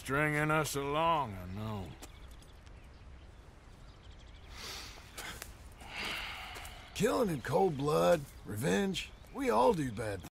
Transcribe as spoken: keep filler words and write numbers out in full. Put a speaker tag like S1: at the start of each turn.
S1: stringing us along, I know.
S2: Killing in cold blood, revenge, we all do bad things.